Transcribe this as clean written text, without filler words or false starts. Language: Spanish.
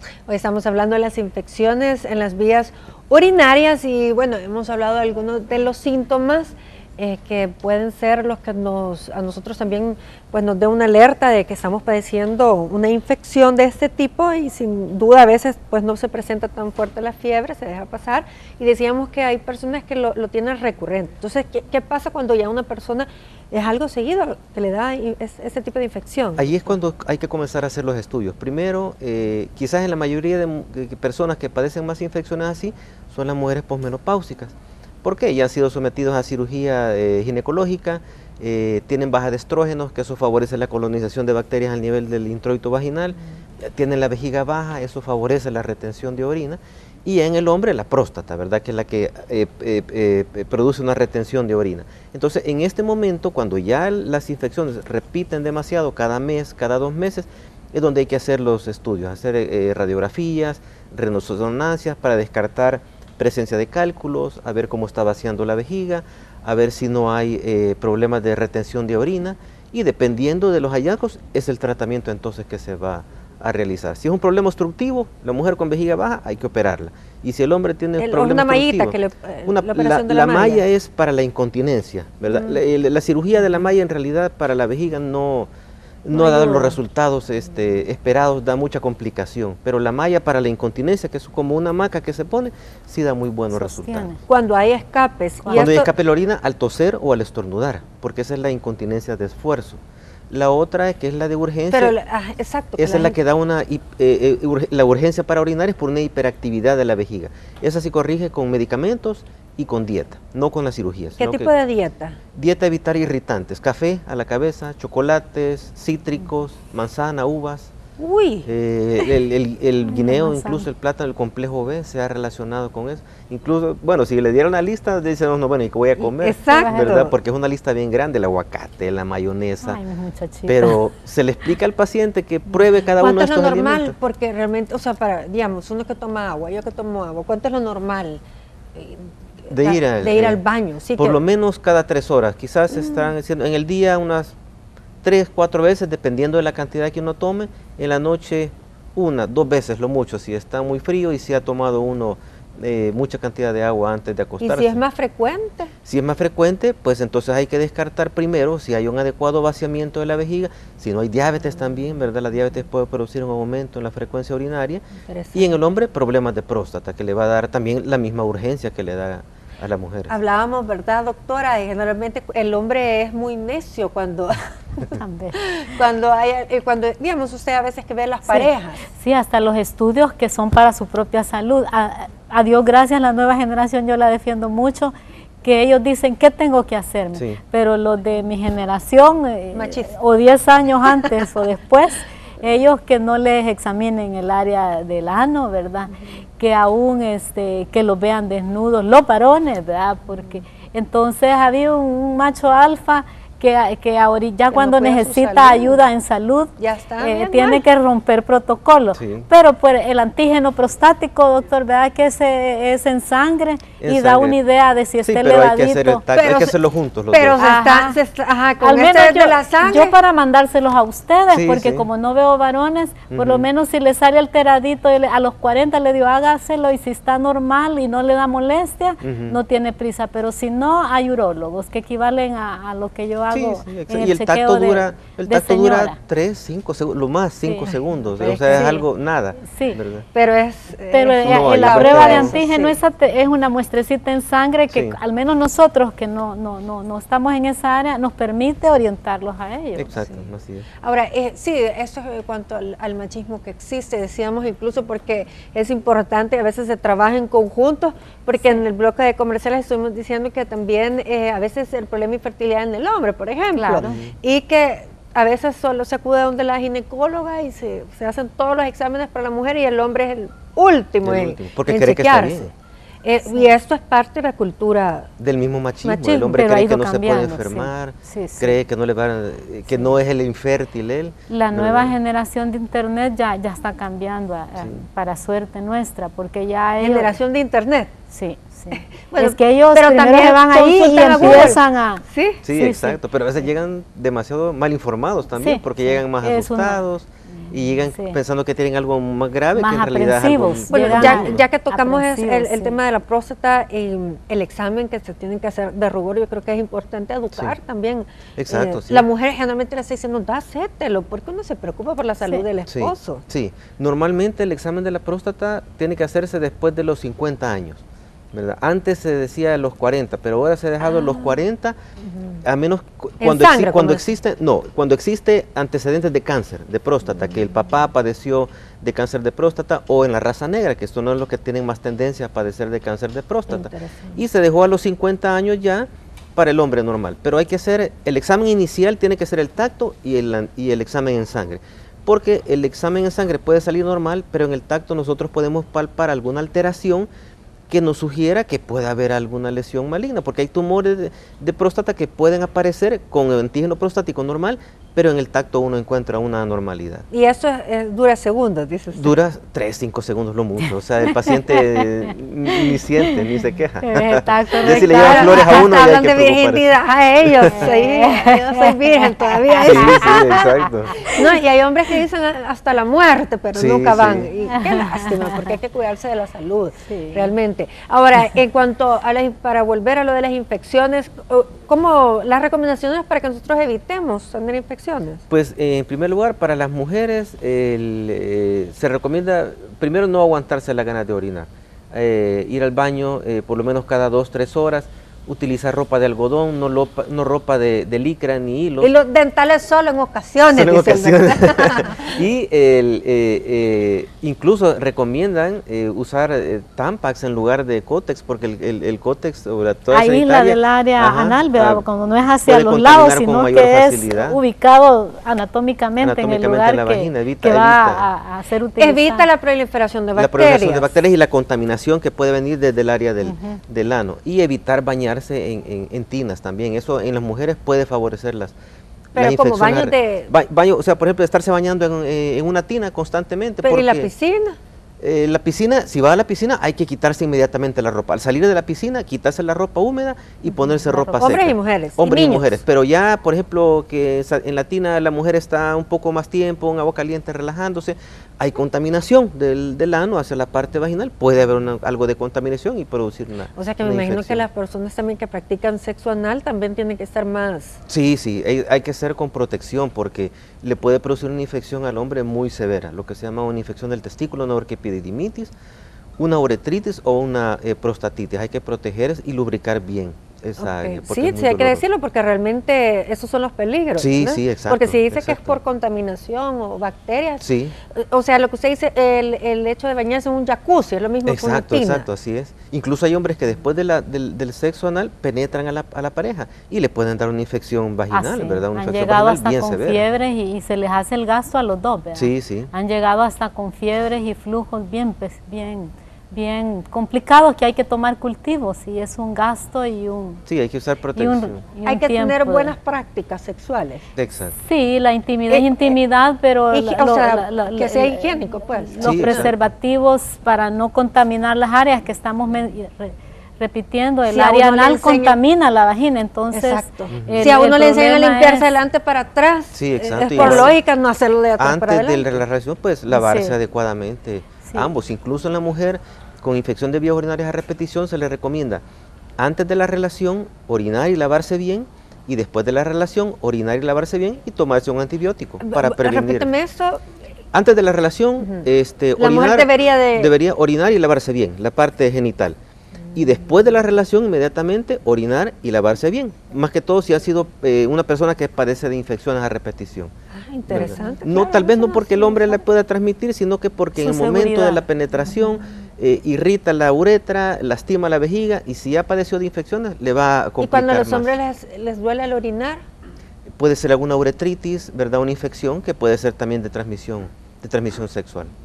Hoy estamos hablando de las infecciones en las vías urinarias y bueno, hemos hablado de algunos de los síntomas que pueden ser los que a nosotros también pues nos dé una alerta de que estamos padeciendo una infección de este tipo y sin duda a veces pues no se presenta tan fuerte la fiebre, se deja pasar y decíamos que hay personas que lo tienen recurrente. Entonces, ¿qué pasa cuando ya una persona es algo seguido que le da ese tipo de infección? Ahí es cuando hay que comenzar a hacer los estudios. Primero, quizás en la mayoría de personas que padecen más infecciones así son las mujeres posmenopáusicas. ¿Por qué? Ya han sido sometidos a cirugía ginecológica, tienen baja de estrógenos, que eso favorece la colonización de bacterias al nivel del introito vaginal, tienen la vejiga baja, eso favorece la retención de orina, y en el hombre la próstata, ¿verdad? Que es la que produce una retención de orina. Entonces, en este momento, cuando ya las infecciones repiten demasiado cada mes, cada 2 meses, es donde hay que hacer los estudios, hacer radiografías, resonancias para descartar presencia de cálculos, a ver cómo está vaciando la vejiga, a ver si no hay problemas de retención de orina, y dependiendo de los hallazgos es el tratamiento entonces que se va a realizar. Si es un problema obstructivo, la mujer con vejiga baja hay que operarla, y si el hombre tiene problema obstructivo, la malla es para la incontinencia, ¿verdad? La cirugía de la malla en realidad para la vejiga no ha dado los resultados esperados, da mucha complicación, pero la malla para la incontinencia, que es como una hamaca que se pone, sí da muy buenos resultados. Cuando hay escapes. Cuando hay escape de la orina al toser o al estornudar, porque esa es la incontinencia de esfuerzo. La otra, que es la de urgencia, pero, exacto, esa es la que da la urgencia para orinar es por una hiperactividad de la vejiga. Esa se corrige con medicamentos y con dieta, no con la cirugía. ¿Qué tipo de dieta? Dieta, evitar irritantes, café a la cabeza, chocolates, cítricos, manzana, uvas. Uy. El guineo, incluso el plátano, el complejo B se ha relacionado con eso. Incluso, bueno, si le dieron la lista, dicen, no, bueno, ¿y qué voy a comer? Exacto. ¿Verdad? Porque es una lista bien grande, el aguacate, la mayonesa. Ay, pero se le explica al paciente que pruebe cada uno de estos alimentos. ¿Cuánto es lo normal? Porque realmente, o sea, digamos, uno que toma agua, yo que tomo agua, ¿cuánto es lo normal? De ir al baño. Sí, por lo menos cada 3 horas. Quizás están haciendo en el día unas 3, 4 veces, dependiendo de la cantidad que uno tome. En la noche 1, 2 veces lo mucho, si está muy frío y si ha tomado uno mucha cantidad de agua antes de acostarse. ¿Y si es más frecuente? Si es más frecuente, pues entonces hay que descartar primero si hay un adecuado vaciamiento de la vejiga, si no hay diabetes también, ¿verdad? La diabetes puede producir un aumento en la frecuencia urinaria. Y en el hombre, problemas de próstata, que le va a dar también la misma urgencia que le da a la mujer. Hablábamos, ¿verdad, doctora? Y generalmente el hombre es muy necio cuando digamos, usted a veces que ve las parejas. Sí, hasta los estudios que son para su propia salud. A Dios gracias, la nueva generación yo la defiendo mucho, que ellos dicen, ¿qué tengo que hacerme? Sí. Pero los de mi generación, o 10 años antes o después, ellos que no les examinen el área del ano, ¿verdad? Que aún que los vean desnudos, los varones, ¿verdad? Porque entonces había un macho alfa que ahorita ya cuando necesita ayuda en salud, ya está, tiene que romper protocolos. Sí. Pero pues el antígeno prostático, doctor, ¿verdad? Que es en sangre y da una idea de si está elevadito. Hay que hacerlo juntos los pero dos. Con al menos de la sangre. Yo para mandárselos a ustedes, porque como no veo varones, por lo menos si le sale alteradito, a los 40 le digo, hágaselo, y si está normal y no le da molestia, no tiene prisa. Pero si no, hay urólogos que equivalen a lo que yo hago. Sí, y el tacto dura 3, 5 segundos, lo más 5 segundos, o sea, es algo, nada. Sí, ¿verdad? pero la prueba de antígeno es una muestrecita en sangre que al menos nosotros que no estamos en esa área, nos permite orientarlos a ellos. Exacto, así es. Ahora, sí, eso es en cuanto al machismo que existe, decíamos incluso porque es importante, a veces se trabaja en conjunto, porque en el bloque de comerciales estuvimos diciendo que también a veces el problema de infertilidad en el hombre, por ejemplo, y que a veces solo se acude a donde la ginecóloga y se hacen todos los exámenes para la mujer y el hombre es el último porque cree que está bien. Y esto es parte de la cultura del mismo machismo. El hombre cree que no se puede enfermar, cree que no le que no es el infértil él. La nueva generación de internet ya está cambiando para suerte nuestra, porque ya generación de internet. Sí. Bueno, es que ellos primero se van ahí y empiezan a... Sí, exacto, pero a veces llegan demasiado mal informados también, porque llegan más asustados. y llegan pensando que tienen algo más grave, más que en realidad es algo... Bueno, ya que tocamos el tema de la próstata, el examen que se tienen que hacer de rubor, yo creo que es importante educar también. Exacto, La mujer generalmente le está diciendo, hacételo, porque uno se preocupa por la salud del esposo. Sí, normalmente el examen de la próstata tiene que hacerse después de los 50 años. ¿Verdad? Antes se decía los 40, pero ahora se ha dejado los 40, a menos cuando existe antecedentes de cáncer de próstata, que el papá padeció de cáncer de próstata, o en la raza negra, que son los que tienen más tendencia a padecer de cáncer de próstata. Y se dejó a los 50 años ya para el hombre normal, pero hay que hacer, el examen inicial tiene que ser el tacto y el examen en sangre. Porque el examen en sangre puede salir normal, pero en el tacto nosotros podemos palpar alguna alteración que nos sugiera que pueda haber alguna lesión maligna, porque hay tumores de próstata que pueden aparecer con antígeno prostático normal, pero en el tacto uno encuentra una anormalidad. ¿Y eso dura segundos, dice usted? Dura 3-5 segundos lo mucho, o sea, el paciente ni siente, ni se queja. Ya si le llevan flores a uno, hablan de virginidad a ellos, yo soy virgen todavía. Sí, exacto. No, y hay hombres que dicen hasta la muerte, pero nunca van. Y qué lástima, porque hay que cuidarse de la salud, realmente. Ahora, en cuanto a para volver a lo de las infecciones, ¿cómo las recomendaciones para que nosotros evitemos tener infecciones? Pues en primer lugar, para las mujeres se recomienda primero no aguantarse las ganas de orinar, ir al baño por lo menos cada 2-3 horas, utilizar ropa de algodón, no ropa de licra ni hilo. Y los dentales solo en ocasiones. Solo en ocasiones. Y incluso recomiendan usar Tampax en lugar de Cótex, porque el Cótex o toda ahí la del área anal, ¿verdad? Cuando no es hacia los lados, sino que es ubicado anatómicamente en el lugar la vagina, que va a ser utilizado. Evita la proliferación de bacterias. La proliferación de bacterias y la contaminación que puede venir desde el área del ano. Y evitar bañarse en tinas también. Eso en las mujeres puede favorecerlas. Pero como baños de... Baño, o sea, por ejemplo, estarse bañando en una tina constantemente. ¿Pero y la piscina? La piscina, si va a la piscina, hay que quitarse inmediatamente la ropa. Al salir de la piscina, quitarse la ropa húmeda y ponerse ropa seca. Hombres y mujeres. Hombres y mujeres. Pero ya, por ejemplo, que en la tina la mujer está un poco más tiempo, en agua caliente, relajándose, hay contaminación del ano hacia la parte vaginal. Puede haber algo de contaminación y producir una O sea que me imagino que las personas también que practican sexo anal también tienen que estar más... Sí, hay que ser con protección porque le puede producir una infección al hombre muy severa, lo que se llama una infección del testículo, una orquiepididimitis, una uretritis o una prostatitis. Hay que proteger y lubricar bien esa área. Sí, hay que decirlo porque realmente esos son los peligros. Sí, ¿no? sí, exacto. Porque si dice que es por contaminación o bacterias, sí. O sea, lo que usted dice, el hecho de bañarse en un jacuzzi es lo mismo que una tina. Exacto, así es. Incluso hay hombres que después del sexo anal penetran a la pareja y le pueden dar una infección vaginal, ¿verdad? Una infección llegado vaginal hasta con fiebres y se les hace el gasto a los dos, ¿verdad? Sí, sí. Han llegado hasta con fiebres y flujos bien complicados que hay que tomar cultivos y es un gasto y un... Sí, hay que usar protección. Hay que tener buenas prácticas sexuales. Exacto. Sí, la intimidad es intimidad, pero... que sea higiénico, pues. Los preservativos para no contaminar las áreas que estamos repitiendo, el área anal contamina la vagina, entonces... Exacto. Si a uno le enseñan a limpiarse adelante para atrás, es por lógica no hacerlo de atrás para adelante. Antes de la relación, pues lavarse adecuadamente. Ambos, incluso en la mujer con infección de vías urinarias a repetición se le recomienda antes de la relación orinar y lavarse bien y después de la relación orinar y lavarse bien y tomarse un antibiótico para prevenir. Repíteme eso. Antes de la relación, la mujer debería orinar y lavarse bien, la parte genital. Y después de la relación, inmediatamente orinar y lavarse bien. Más que todo si ha sido una persona que padece de infecciones a repetición. Interesante. No, tal vez no porque el hombre la pueda transmitir, sino que porque en el momento de la penetración irrita la uretra, lastima la vejiga y si ya padeció de infecciones le va a complicar. ¿Y cuando a los hombres les duele al orinar? Puede ser alguna uretritis, ¿verdad? Una infección que puede ser también de transmisión sexual.